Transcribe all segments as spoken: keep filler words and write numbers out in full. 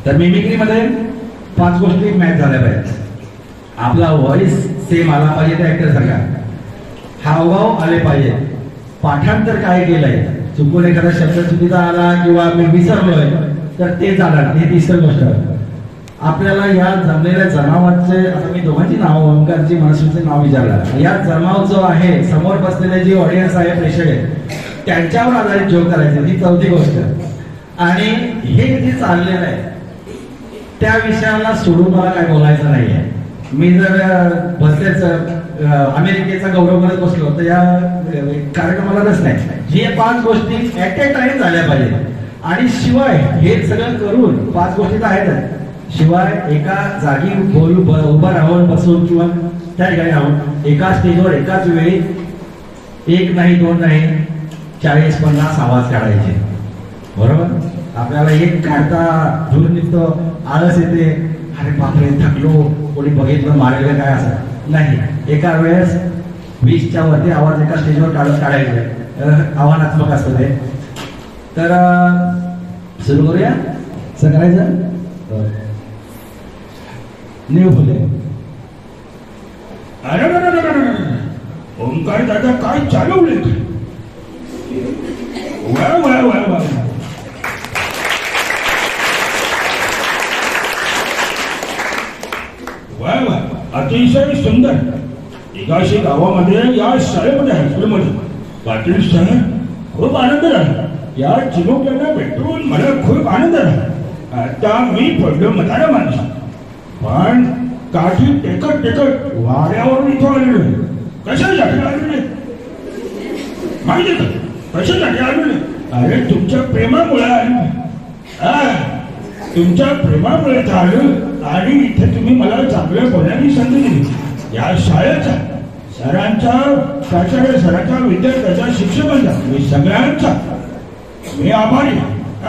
तर मिमिक्रीमध्ये पाच गोष्टी मॅच झाल्या पाहिजेत. आपला व्हॉइस सेम आला पाहिजे त्या ऍक्टर सारखा, हावभाव आले पाहिजे, पाठांतर काय केलंय, चुकून एखादा शब्द चुकीचा आला किंवा मी विसरलोय तर ते झालं. हे तिसरी गोष्ट. आपल्याला या जमलेल्या जमावाचे, आता मी दोघांची नाव, ओंकारची मनस्वीचे नाव विचारलं, या जमाव जो आहे, समोर बसलेले जी ऑडियन्स आहे, प्रेक्षक आहे, त्यांच्यावर आधारित जोक करायचे, ही चौथी गोष्ट. आणि हे जे चाललेलं आहे त्या विषयाला सोडून मला काय बोलायचं नाहीये. मी जर बसलेच अमेरिकेचा गौरव करत बसलो तर या कार्यक्रमाला रस नाही. हे पाच गोष्टी ऍट ए टाइम झाल्या पाहिजे. आणि शिवाय हे सगळं करून पाच गोष्टी तर आहेतच, शिवाय एका जागी बोलू उभं राहून बसून किंवा त्या ठिकाणी राहून एका स्टेजवर एकाच वेळी एक नाही दोन नाही चाळीस पन्नास आवाज काढायचे. बरोबर. आपल्याला एक काढता धूर निघतो, आळस येते, अरे बापरे थकलो, कोणी बघितलं मारेल काय, असं नाही. एका वेळेस वीसच्या वरती आवाज एका स्टेजवर काढत काढायचे, आव्हानात्मक असतं ते. तर सुरू करूया. असं करायचं. न्यू बोले. अरे ओंकार दादा काय चालवले, वा वा वा वा. वा वा, अतिशय सुंदर. एकाशी गावामध्ये या शाळेमध्ये हायस्कूलमध्ये पाटील साहेब खूप आनंद झाला. या चिमुकल्यांना भेटून मला खूप आनंद झाला. आता मी पडलो मतारा माणूस, पण काठी टेकत टेकत वाऱ्यावरून इथं आलेलो. कशासाठी आलेले माहिती का? कशासाठी आलेले? अरे तुमच्या प्रेमामुळे आलो. तुमच्या प्रेमामुळे आलो. आणि इथे तुम्ही मला चांगल्या बोलण्याची संधी दिली. या शाळेचा, सरांचा, प्राचार्य सरांचा, विद्यार्थ्याचा, शिक्षकांचा, मी सगळ्यांचा मी आभारी.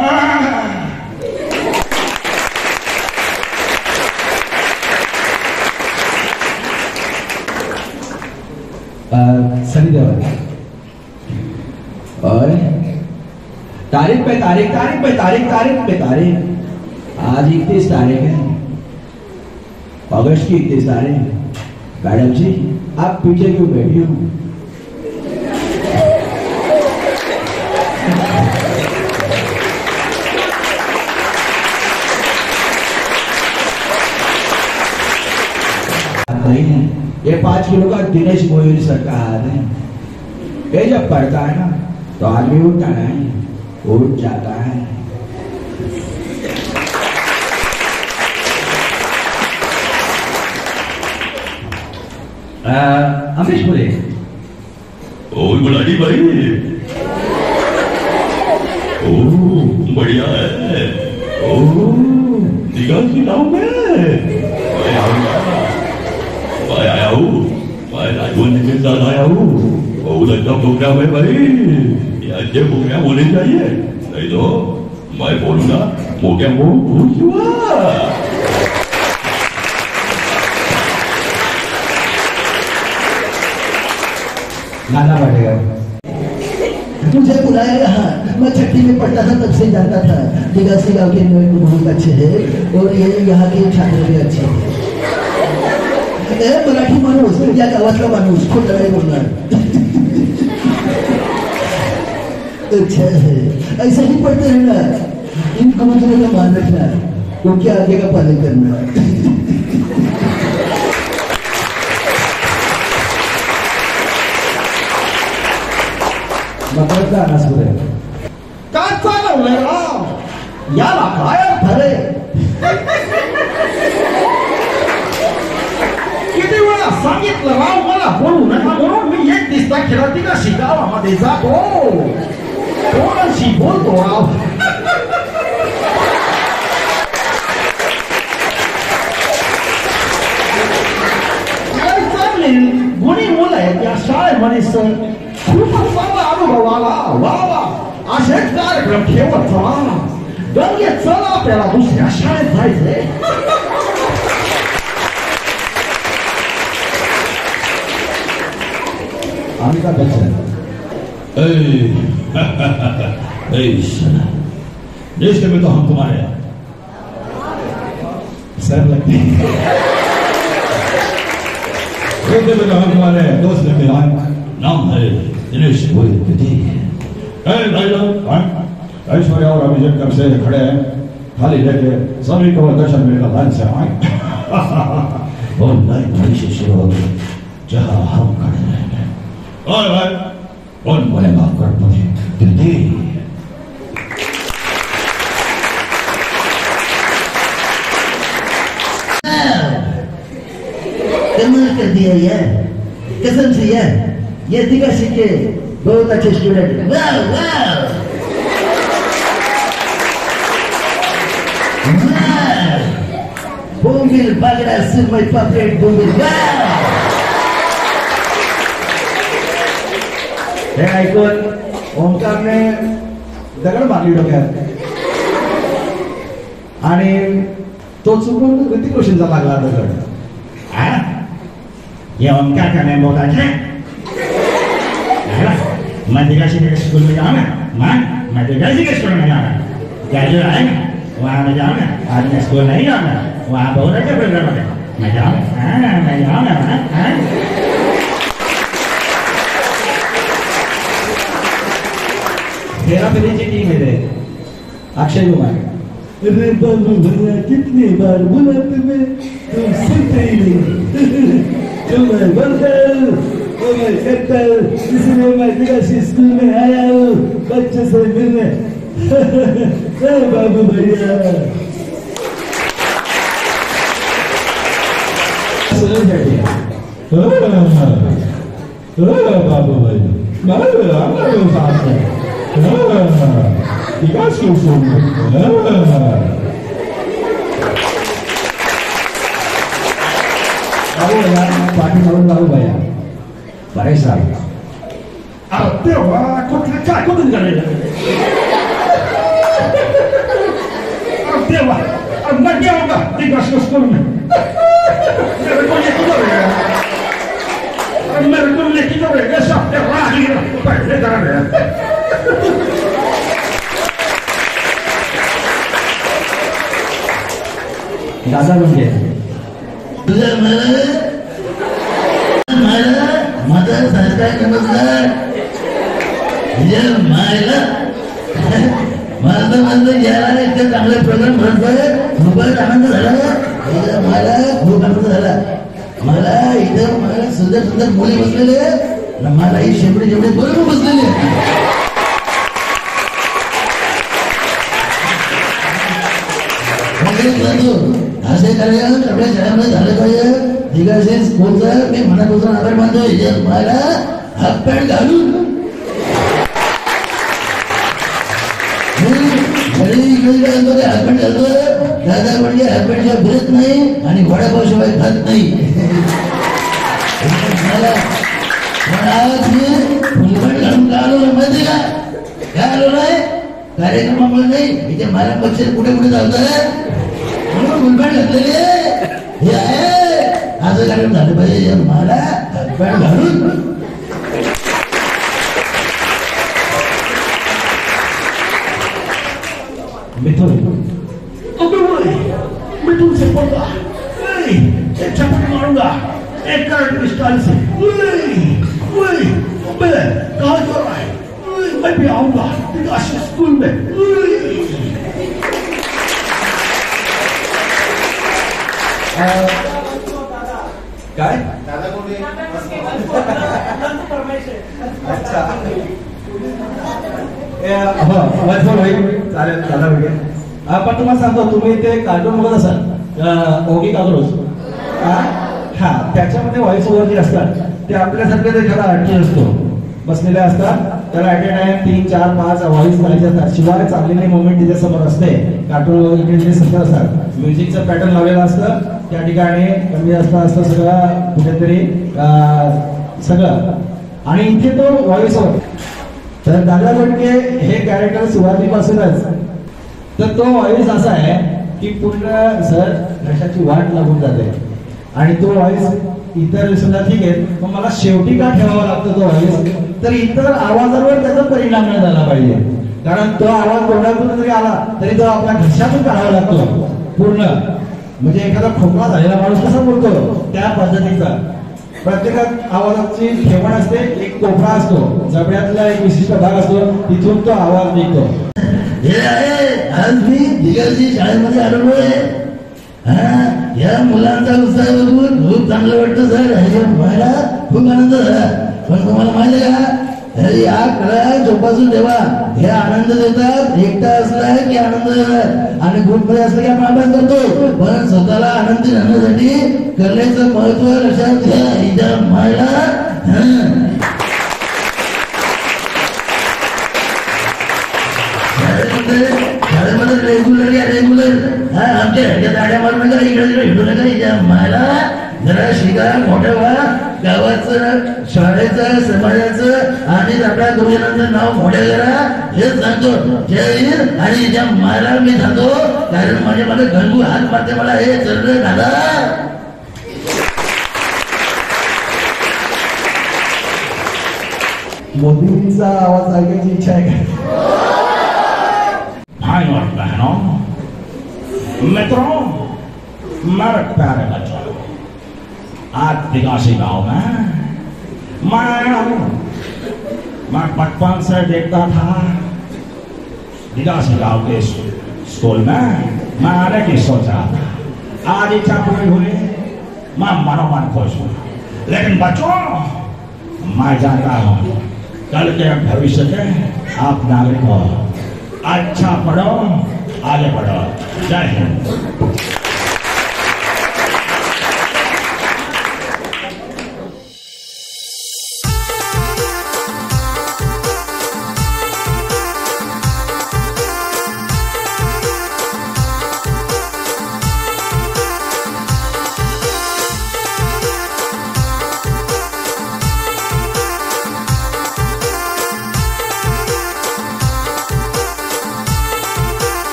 सनी देओल. और तारीख पे तारीख, तारीख पे तारीख, तारीख पे तारीख. आज इकतीस तारीख है, अगस्त की इकतीस तारीख. मैडम जी आप पीछे क्यों बैठी हो? नहीं, ये पांच किलो का दिनेश गोयल सर का हाथ है. ये जब पड़ता है ना तो आदमी उठता नहीं, उठ जाता है. अमरीश बोले. और बुलानी भाई. ओ बढ़िया है. ओ निगाह की लाऊं मैं. मैं आया हूँ, मैं राजवन के साथ आया हूँ. बहुत अच्छा प्रोग्राम है भाई, ये अच्छे प्रोग्राम होने चाहिए, नहीं तो मैं बोलूंगा वो क्या वो खुश हुआ. गाना बढ़ेगा. मुझे बुलाया यहाँ, मैं छठी में पढ़ता था तब से जानता था. निगासी गाँव के लोग बहुत अच्छे हैं और ये यहाँ के छात्र भी अच्छे हैं. मराठी माणूस, या गावातला माणूस खोटं नाही बोलणार. अच्छा है, ऐसा ही पढ़ते रहना, इन कबूतरों का मान रखना, उनके आगे का पालन करना. मकरचा नसुरे. काय चालवलंय राव, याला काय अर्थ रे? किती वेळा सांगितलं राव मला बोलू नका म्हणून. मी एक दिसता खेळातील शिकावामध्ये जातो, कोणाशी बोलतो राव. काय चालेल, गुणी मुलं आहेत या शाळेमध्ये सर. खूपच चांगला अनुभव आला. वा वा, असेच कार्यक्रम ठेवत चला. गंगे चला, आपल्याला दुसऱ्या शाळेत जायचंय. अमिताभ बच्चन. देश में तो हम तुम्हारे सर लगते हमारे दोस्त लगते नाम है दिनेश गोयल। ऐश्वर्या और अभिषेक कब से खड़े हैं, थाली लेके सभी को दर्शन मिलेगा लाइन से आए। और लाइन वहीं से शुरू होगी जहाँ हम खड़े रहेंगे। और भाई कौन बोलेगा गणपति दिल्ली? कमाल कर दिया यार, कसम से यार, ये दिखा सीखे बहुत अच्छे स्टूडेंट। वाह वाह बोमिल बागड़ा सुरमई पापलेट बोमिल। वाह हे ऐकून ओंकारने दगड मारली डोक्यात आणि तो चुकून ऋतिक रोशनचा लागला दगड। ये ओंकार का मैं बहुत अच्छा है। मैं दिगासी के स्कूल में जाऊंगा, मैं मैं दिगासी के स्कूल में जाऊंगा, ग्रेजुएट आएगा वहाँ मैं जाऊंगा। आज मैं स्कूल नहीं जाऊंगा, वहाँ बहुत अच्छा प्रोग्राम है, मैं जाऊंगा। हाँ मैं जाऊंगा वहाँ। तेरा फिल्म की टीम है रे अक्षय कुमार। अरे बाबू भैया कितनी बार बोला तुम्हें, तुम सुनते ही नहीं। जो मैं बंदर वो मैं कट्टर, इसलिए मैं दिगासी स्कूल में आया हूँ बच्चे से मिलने। अरे बाबू भैया बाबू भाई पाठी मारून लावू भैया बरेच साहेब। तेव्हा कुठलं काय कुठून करायचं तेव्हा मैं क्या होगा दिग्गज स्कूल में मेरे को ये क्यों रहेगा, मेरे को ये क्यों रहेगा, सब राह ही पहले कर रहे दादा म्हणजे तुझ्या मला मला माझा सरकार नमस्कार। तुझ्या मायला माझं माझं याला इतकं चांगले प्रोग्राम भरतोय, खूपच आनंद झाला मला, खूप आनंद झाला मला। इथं मला सुंदर सुंदर मुली बसलेले, मला ही शेवटी जेवढे बरोबर बसलेले। असे कार्यक्रम आपल्या शहरामध्ये झाले पाहिजे। दिगासी स्कूलचं मी मनापासून आभार मानतोय। मला हात पॅन्ट घालून हसबंड घालतो, दादा म्हणजे हसबंडशिवाय फिरत नाही आणि वडापावशिवाय खात नाही। मला आज मी फुलबट घालून का आलो माहिती का? काय आलो नाही कार्यक्रमामुळे नाही, इथे मला पक्ष कुठे कुठे चालतात म्हणून फुलबट घातलेले हे आहे। असं कार्यक्रम झालं पाहिजे मला हसबंड घालून। मिथुन मिथुन से पड़ता एक चपट मारूंगा एक करंट स्टाइल से। कहाँ जा रहा है? मैं भी आऊंगा दिगासी स्कूल में। काय अच्छा हो वाचवा भाई चालेल दादा वगैरे। पण तुम्हाला सांगतो तुम्ही ते कार्टून बघत असाल ओगी कागरोज, हा त्याच्यामध्ये व्हॉइस ओव्हर जे असतात ते आपल्यासारखे ते एखादा आर्टिस्ट असतो बसलेले असतात, त्याला ऍट ए टाइम तीन चार पाच व्हॉइस करायचे असतात, शिवाय चाललेली मुवमेंट तिथे समोर असते। कार्टून वगैरे जे सगळं असतात म्युझिकचं पॅटर्न लावलेलं असतं त्या ठिकाणी, कमी असतं असतं सगळं कुठेतरी सगळं, आणि इथे तो व्हॉइस ओव्हर। तर दादा गडके हे कॅरेक्टर सुरुवातीपासूनच तर तो व्हॉइस असा आहे की पूर्ण सर घशाची वाट लागून जाते आणि तो व्हॉइस इतर सुद्धा ठीक आहे, पण मला शेवटी का ठेवावा लागतो तो व्हॉइस, तर इतर आवाजावर त्याचा परिणाम नाही झाला पाहिजे, कारण तो आवाज तोंडातून जरी आला तरी तो आपल्या घशातून काढावा लागतो पूर्ण। म्हणजे एखादा खोकला झालेला माणूस कसा बोलतो त्या पद्धतीचा. प्रत्येकात आवाजाची ठेवण असते. एक कोपरा असतो, जबड्यातला एक विशिष्ट भाग असतो, तिथून तो आवाज निघतो. हे आहे आज मी दिग्गजी शाळेमध्ये आलोय. हा या मुलांचा उत्साह बघून खूप चांगलं वाटतं सर. मला खूप आनंद झाला. पण तुम्हाला माहिती आहे का, या कला जोपासून ठेवा. हे आनंद देतात. एकटा असला की आनंद देतात आणि ग्रुप मध्ये असला की आपण अभ्यास करतो. पण स्वतःला आनंदी राहण्यासाठी कलेचं महत्व लक्षात घ्या. इजा मला शाळेमध्ये रेग्युलर या रेग्युलर हा आमच्या ह्याच्या दाड्या मारू नका. इकडे तिकडे हिंडू नका. इजा मला जरा शिका, मोठं व्हा. गावाचं, शाळेचं, समाजाचं आणि आपल्या गुरुजनांचं नाव मोठे करा हेच सांगतो. जय हिंद. आणि ज्या मला मी सांगतो कारण माझे मला गंगू हात मारते मला. हे चल दादा. मोदींचा आवाज ऐकायची इच्छा आहे का? भाई और बहनों, मित्रों, मेरे प्यारे बच्चों, आज दिगासी गांव में मैं आया हूं. मैं बचपन से देखता था दिगासी गांव के स्कूल में मैं आने की सोच रहा था. आज इच्छा पूरी हुई. मैं मनोमन खुश हूं. लेकिन बच्चों, मैं जानता हूं कल के भविष्य के आप नागरिक हो. अच्छा पढ़ो, आगे बढ़ो. जय हिंद.